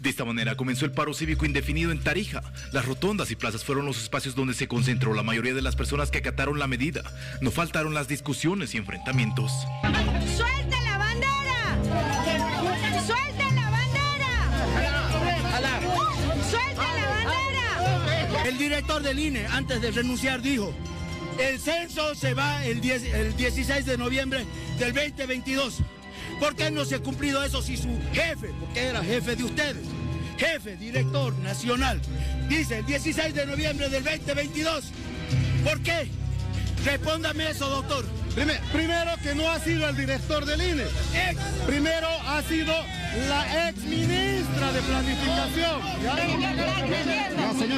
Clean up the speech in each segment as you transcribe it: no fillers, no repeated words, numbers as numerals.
De esta manera comenzó el paro cívico indefinido en Tarija. Las rotondas y plazas fueron los espacios donde se concentró la mayoría de las personas que acataron la medida. No faltaron las discusiones y enfrentamientos. ¡Suelta la bandera! ¡Suelta la bandera! ¡Suelta la bandera! El director del INE, antes de renunciar, dijo: el censo se va el 16 de noviembre del 2022. ¿Por qué no se ha cumplido eso si su jefe, porque era jefe de ustedes, jefe, director nacional, dice el 16 de noviembre del 2022? ¿Por qué? Respóndame eso, doctor. Primero, que no ha sido el director del INE. Primero ha sido la ex ministra de Planificación. No, señor.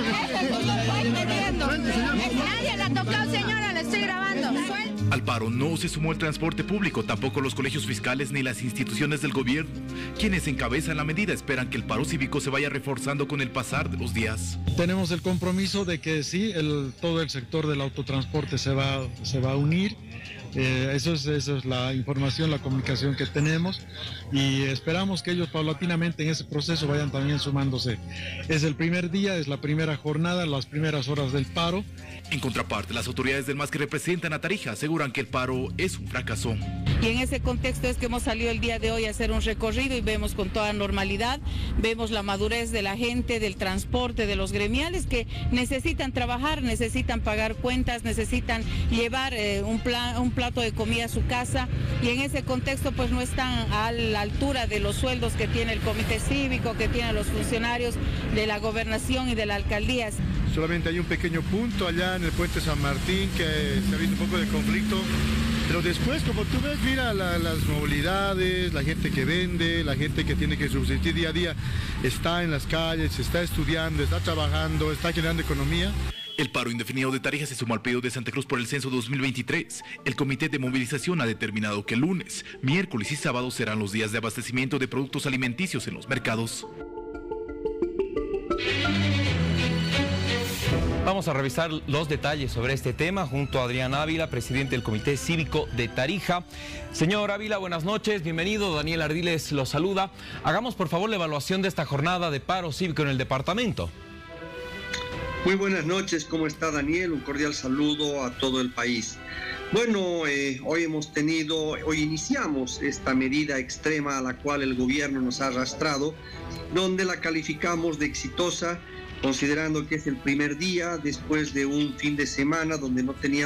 Nadie la ha tocado, señora, le estoy grabando. Al paro no se sumó el transporte público, tampoco los colegios fiscales ni las instituciones del gobierno. Quienes encabezan la medida esperan que el paro cívico se vaya reforzando con el pasar de los días. Tenemos el compromiso de que sí, todo el sector del autotransporte se va a unir. Eso es la información, la comunicación que tenemos, y esperamos que ellos paulatinamente en ese proceso vayan también sumándose. Es el primer día, es la primera jornada, las primeras horas del paro. En contraparte, las autoridades del MAS que representan a Tarija aseguran que el paro es un fracaso. Y en ese contexto es que hemos salido el día de hoy a hacer un recorrido y vemos con toda normalidad, vemos la madurez de la gente, del transporte, de los gremiales que necesitan trabajar, necesitan pagar cuentas, necesitan llevar un plato de comida a su casa, y en ese contexto pues no están a la altura de los sueldos que tiene el comité cívico, que tienen los funcionarios de la gobernación y de la alcaldía. Solamente hay un pequeño punto allá en el puente San Martín que se ha visto un poco de conflicto, pero después, como tú ves, mira las movilidades, la gente que vende, la gente que tiene que subsistir día a día, está en las calles, está estudiando, está trabajando, está generando economía. El paro indefinido de Tarija se suma al pedido de Santa Cruz por el censo 2023. El comité de movilización ha determinado que lunes, miércoles y sábado serán los días de abastecimiento de productos alimenticios en los mercados. Vamos a revisar los detalles sobre este tema junto a Adrián Ávila, presidente del Comité Cívico de Tarija. Señor Ávila, buenas noches, bienvenido. Daniel Ardiles lo saluda. Hagamos por favor la evaluaón de esta jornada de paro cívico en el departamento. Muy buenas noches, ¿cómo está Daniel? Un cordial saludo a todo el país. Bueno, hoy iniciamos esta medida extrema a la cual el gobierno nos ha arrastrado, donde la calificamos de exitosa, considerando que es el primer día después de un fin de semana donde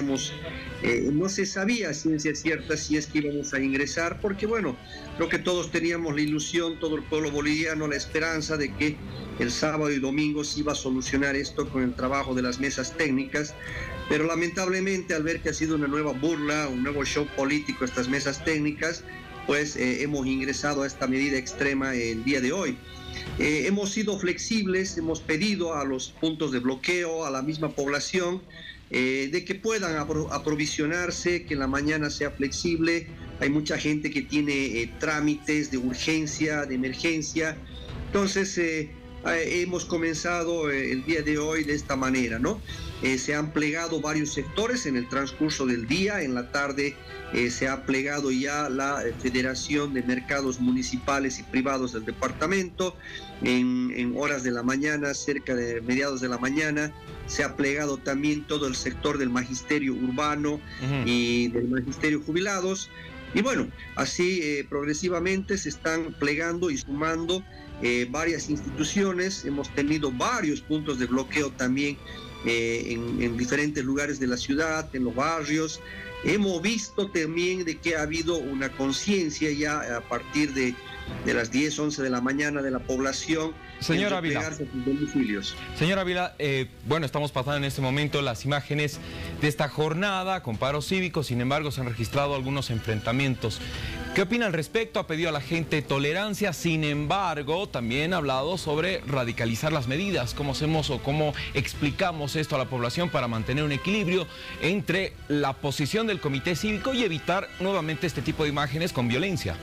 no se sabía a ciencia cierta si es que íbamos a ingresar, porque bueno, creo que todos teníamos la ilusión, todo el pueblo boliviano, la esperanza de que el sábado y domingo se iba a solucionar esto con el trabajo de las mesas técnicas, pero lamentablemente al ver que ha sido una nueva burla, un nuevo show político estas mesas técnicas, pues hemos ingresado a esta medida extrema el día de hoy. Hemos sido flexibles, hemos pedido a los puntos de bloqueo, a la misma población, de que puedan aprovisionarse, que en la mañana sea flexible. Hay mucha gente que tiene trámites de urgencia, de emergencia. Entonces, hemos comenzado el día de hoy de esta manera, ¿no? Se han plegado varios sectores en el transcurso del día. En la tarde se ha plegado ya la Federación de Mercados Municipales y Privados del departamento. En horas de la mañana, cerca de mediados de la mañana, se ha plegado también todo el sector del magisterio urbano y del magisterio jubilados. Y bueno, así progresivamente se están plegando y sumando varias instituciones. Hemos tenido varios puntos de bloqueo también en diferentes lugares de la ciudad, en los barrios. Hemos visto también de que ha habido una conciencia ya a partir de las 10, 11 de la mañana de la población. Señor Ávila, señor Ávila, bueno, estamos pasando en este momento las imágenes de esta jornada con paro cívico, sin embargo se han registrado algunos enfrentamientos. ¿Qué opina al respecto? Ha pedido a la gente tolerancia, sin embargo, también ha hablado sobre radicalizar las medidas. ¿Cómo hacemos o cómo explicamos esto a la población para mantener un equilibrio entre la posición del comité cívico y evitar nuevamente este tipo de imágenes con violencia?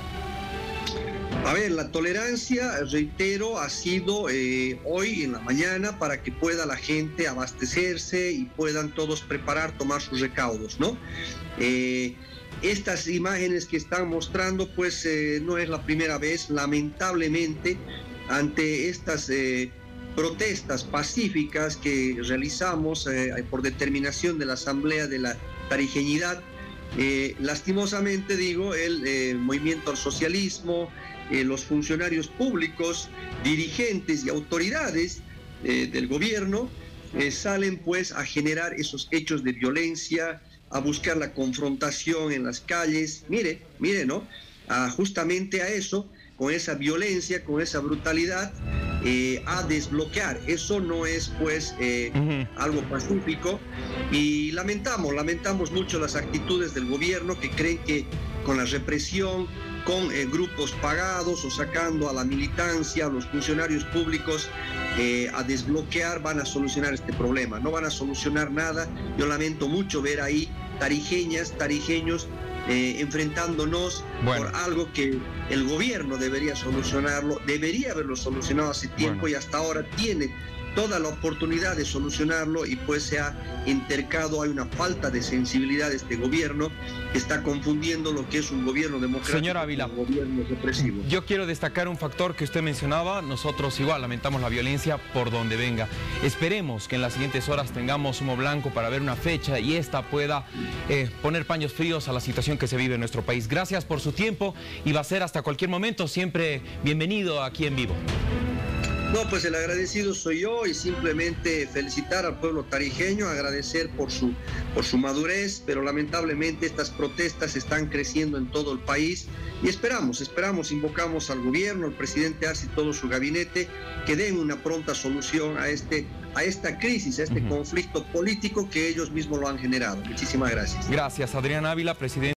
A ver, la tolerancia, reitero, ha sido hoy en la mañana para que pueda la gente abastecerse y puedan todos tomar sus recaudos, ¿no? Estas imágenes que están mostrando, pues no es la primera vez, lamentablemente, ante estas protestas pacíficas que realizamos por determinación de la Asamblea de la Tarijeñidad. Lastimosamente, digo, el movimiento al socialismo, los funcionarios públicos, dirigentes y autoridades del gobierno salen pues a generar esos hechos de violencia, a buscar la confrontación en las calles. Mire, ¿no? Justamente a eso, con esa violencia, con esa brutalidad, a desbloquear. Eso no es pues algo pacífico, y lamentamos mucho las actitudes del gobierno, que creen que con la represión, con grupos pagados o sacando a la militancia, a los funcionarios públicos a desbloquear, van a solucionar este problema. No van a solucionar nada. Yo lamento mucho ver ahí tarijeñas, tarijeños enfrentándonos por algo que el gobierno debería solucionarlo, debería haberlo solucionado hace tiempo, y hasta ahora tiene toda la oportunidad de solucionarlo, y pues se ha intercado. Hay una falta de sensibilidad de este gobierno, que está confundiendo lo que es un gobierno democrático. Señor Ávila, con un gobierno represivo. Yo quiero destacar un factor que usted mencionaba. Nosotros igual lamentamos la violencia por donde venga. Esperemos que en las siguientes horas tengamos humo blanco para ver una fecha y esta pueda poner paños fríos a la situación que se vive en nuestro país. Gracias por su tiempo, y va a ser hasta cualquier momento. Siempre bienvenido aquí en vivo. No, pues el agradecido soy yo, y simplemente felicitar al pueblo tarijeño, agradecer por su madurez, pero lamentablemente estas protestas están creciendo en todo el país, y esperamos, invocamos al gobierno, al presidente Arce y todo su gabinete, que den una pronta solución a esta crisis, a este conflicto político que ellos mismos lo han generado. Muchísimas gracias. Gracias, Adrián Ávila, presidente.